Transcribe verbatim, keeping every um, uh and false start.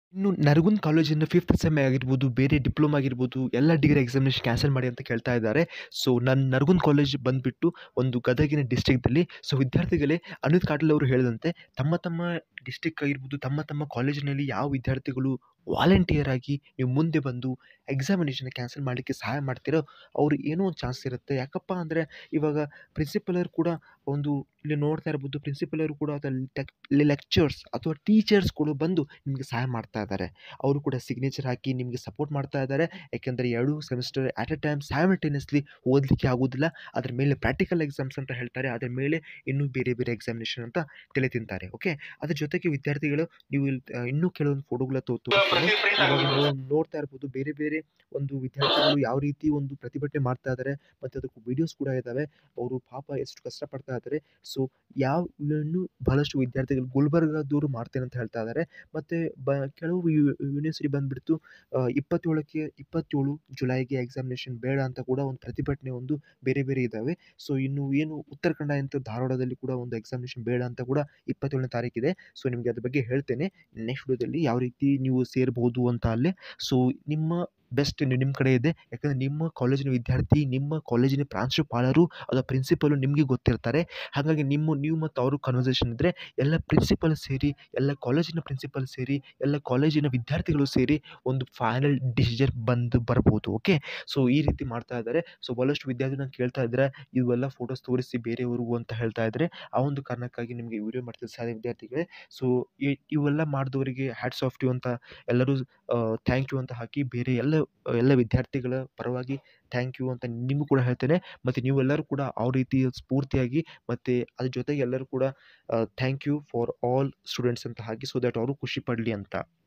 ಇನ್ನು ನರಗುಂದ್ ಕಾಲೇಜಿನ fifth sem ಆಗಿರ್ಬೋದು, ಬೇರೆ ಡಿಪ್ಲೊಮಾ ಆಗಿರ್ಬೋದು, ಎಲ್ಲ ಡಿಗ್ರಿ ಎಕ್ಸಾಮಿನೇಷನ್ ಕ್ಯಾನ್ಸಲ್ ಮಾಡಿ ಅಂತ ಕೇಳ್ತಾ ಇದ್ದಾರೆ. ಸೊ ನನ್ನ ನರಗುಂದ್ ಕಾಲೇಜ್ ಬಂದುಬಿಟ್ಟು ಒಂದು ಗದಗಿನ ಡಿಸ್ಟ್ರಿಕ್ಟಲ್ಲಿ. ಸೊ ವಿದ್ಯಾರ್ಥಿಗಳೇ, ಅನಿತ್ ಕಾಟೇಲ್ ಅವರು ಹೇಳಿದಂತೆ ತಮ್ಮ ತಮ್ಮ ಡಿಸ್ಟ್ರಿಕ್ಟ್ ಆಗಿರ್ಬೋದು, ತಮ್ಮ ತಮ್ಮ ಕಾಲೇಜಿನಲ್ಲಿ ಯಾವ ವಿದ್ಯಾರ್ಥಿಗಳು ವಾಲಂಟಿಯರ್ ಆಗಿ ನೀವು ಮುಂದೆ ಬಂದು ಎಕ್ಸಾಮಿನೇಷನ್ ಕ್ಯಾನ್ಸಲ್ ಮಾಡಲಿಕ್ಕೆ ಸಹಾಯ ಮಾಡ್ತೀರೋ ಅವ್ರು ಏನೋ ಒಂದು ಚಾನ್ಸ್ ಇರುತ್ತೆ. ಯಾಕಪ್ಪ ಅಂದರೆ ಇವಾಗ ಪ್ರಿನ್ಸಿಪಲರು ಕೂಡ ಒಂದು ಇಲ್ಲಿ ನೋಡ್ತಾ ಇರ್ಬೋದು, ಪ್ರಿನ್ಸಿಪಲರು ಕೂಡ ಟೆಕ್ ಲೆಕ್ಚರ್ಸ್ ಅಥವಾ ಟೀಚರ್ಸ್ಗಳು ಬಂದು ನಿಮಗೆ ಸಹಾಯ ಮಾಡ್ತಾ ಇದ್ದಾರೆ. ಅವರು ಕೂಡ ಸಿಗ್ನೇಚರ್ ಹಾಕಿ ನಿಮಗೆ ಸಪೋರ್ಟ್ ಮಾಡ್ತಾ ಇದ್ದಾರೆ. ಯಾಕೆಂದರೆ ಎರಡು semester at a time simultaneously ಓದಲಿಕ್ಕೆ ಆಗೋದಿಲ್ಲ. ಅದ್ರ ಮೇಲೆ ಪ್ರಾಕ್ಟಿಕಲ್ ಎಕ್ಸಾಮ್ಸ್ ಅಂತ ಹೇಳ್ತಾರೆ, ಅದ್ರ ಮೇಲೆ ಇನ್ನೂ ಬೇರೆ ಬೇರೆ ಎಕ್ಸಾಮಿನೇಷನ್ ಅಂತ ತಲೆ ತಿಂತಾರೆ. ಓಕೆ, ಅದ್ರ ಜೊತೆಗೆ ವಿದ್ಯಾರ್ಥಿಗಳು ನೀವು ಇಲ್ಲಿ ಆ, ಇನ್ನೂ ಕೆಲವೊಂದು ಫೋಟೋಗಳ ತೋ ತೋರಿಸ್ತೇನೆ. ಇವಾಗ ನೋ ನೋಡ್ತಾ ಇರ್ಬೋದು ಬೇರೆ ಬೇರೆ ಒಂದು ವಿದ್ಯಾರ್ಥಿಗಳು ಯಾವ ರೀತಿ ಒಂದು ಪ್ರತಿಭಟನೆ ಮಾಡ್ತಾ ಇದ್ದಾರೆ, ಮತ್ತು ಅದಕ್ಕೂ ವಿಡಿಯೋಸ್ ಕೂಡ ಇದ್ದಾವೆ. ಅವರು ಪಾಪ ಎಷ್ಟು ಕಷ್ಟಪಡ್ತಾ ಇದ್ದಾರೆ. ಸೊ ಯಾವ ಇನ್ನೂ ಬಹಳಷ್ಟು ವಿದ್ಯಾರ್ಥಿಗಳು ಗುಲ್ಬರ್ಗಾದವರು ಮಾಡ್ತೇನೆ ಅಂತ ಹೇಳ್ತಾ ಇದ್ದಾರೆ. ಮತ್ತು ಬ ಕೆಲವು ಯು ಯೂನಿವರ್ಸಿಟಿ ಬಂದುಬಿಡ್ತು ಇಪ್ಪತ್ತೇಳಕ್ಕೆ ಇಪ್ಪತ್ತೇಳು ಜುಲೈಗೆ ಎಕ್ಸಾಮಿನೇಷನ್ ಬೇಡ ಅಂತ ಕೂಡ ಒಂದು ಪ್ರತಿಭಟನೆ ಒಂದು ಬೇರೆ ಬೇರೆ ಇದ್ದಾವೆ. ಸೊ ಇನ್ನು ಏನು ಉತ್ತರ ಕನ್ನಡ ಅಂತ ಧಾರವಾಡದಲ್ಲಿ ಕೂಡ ಒಂದು ಎಕ್ಸಾಮಿನೇಷನ್ ಬೇಡ ಅಂತ ಕೂಡ ಇಪ್ಪತ್ತೇಳನೇ ತಾರೀಕಿದೆ. ಸೊ ನಿಮಗೆ ಅದ್ರ ಬಗ್ಗೆ ಹೇಳ್ತೇನೆ ನೆಕ್ಸ್ಟ್ ವಿಡಿಯೋದಲ್ಲಿ ಯಾವ ರೀತಿ ನೀವು ಸೇರ್ಬೋದು ಅಂತ ಅಲ್ಲಿ. ಸೊ ನಿಮ್ಮ ಬೆಸ್ಟ್ ನಿಮ್ಮ ಕಡೆ ಇದೆ. ಯಾಕಂದರೆ ನಿಮ್ಮ ಕಾಲೇಜಿನ ವಿದ್ಯಾರ್ಥಿ, ನಿಮ್ಮ ಕಾಲೇಜಿನ ಪ್ರಾಂಶುಪಾಲರು ಅಥವಾ ಪ್ರಿನ್ಸಿಪಲು ನಿಮಗೆ ಗೊತ್ತಿರ್ತಾರೆ. ಹಾಗಾಗಿ ನಿಮ್ಮ ನೀವು ಮತ್ತು ಅವರು ಕನ್ವರ್ಸೇಷನ್ ಇದ್ದರೆ ಎಲ್ಲ ಪ್ರಿನ್ಸಿಪಲ್ ಸೇರಿ, ಎಲ್ಲ ಕಾಲೇಜಿನ ಪ್ರಿನ್ಸಿಪಲ್ ಸೇರಿ, ಎಲ್ಲ ಕಾಲೇಜಿನ ವಿದ್ಯಾರ್ಥಿಗಳು ಸೇರಿ ಒಂದು ಫೈನಲ್ ಡಿಸಿಷನ್ ಬಂದು ಬರ್ಬೋದು. ಓಕೆ, ಸೊ ಈ ರೀತಿ ಮಾಡ್ತಾ ಇದ್ದಾರೆ. ಸೊ ಭಾಳಷ್ಟು ವಿದ್ಯಾರ್ಥಿ ನಂಗೆ ಕೇಳ್ತಾ ಇದ್ದಾರೆ ಇವೆಲ್ಲ ಫೋಟೋಸ್ ತೋರಿಸಿ ಬೇರೆಯವ್ರಿಗೂ ಅಂತ ಹೇಳ್ತಾ ಇದ್ದಾರೆ. ಆ ಒಂದು ಕಾರಣಕ್ಕಾಗಿ ನಿಮಗೆ ವಿಡಿಯೋ ಮಾಡ್ತಿದ್ದೆ ಸಾರಿ ವಿದ್ಯಾರ್ಥಿಗಳೇ. ಸೊ ಇ ಇವೆಲ್ಲ ಮಾಡಿದವರಿಗೆ ಹ್ಯಾಟ್ಸ್ ಆಫ್ ಯು ಅಂತ ಎಲ್ಲರೂ ಥ್ಯಾಂಕ್ ಯು ಅಂತ ಹಾಕಿ, ಬೇರೆ ಎಲ್ಲ ಎಲ್ಲ ವಿದ್ಯಾರ್ಥಿಗಳ ಪರವಾಗಿ ಥ್ಯಾಂಕ್ ಯು ಅಂತ ನಿಮಗೂ ಕೂಡ ಹೇಳ್ತೇನೆ. ಮತ್ತು ನೀವೆಲ್ಲರೂ ಕೂಡ ಆ ರೀತಿ ಸ್ಫೂರ್ತಿಯಾಗಿ, ಮತ್ತು ಅದ್ರ ಜೊತೆಗೆ ಎಲ್ಲರೂ ಕೂಡ thank you for all students ಅಂತ ಹಾಕಿ, ಸೊ ದ್ಯಾಟ್ ಅವರು ಖುಷಿ ಪಡಲಿ ಅಂತ.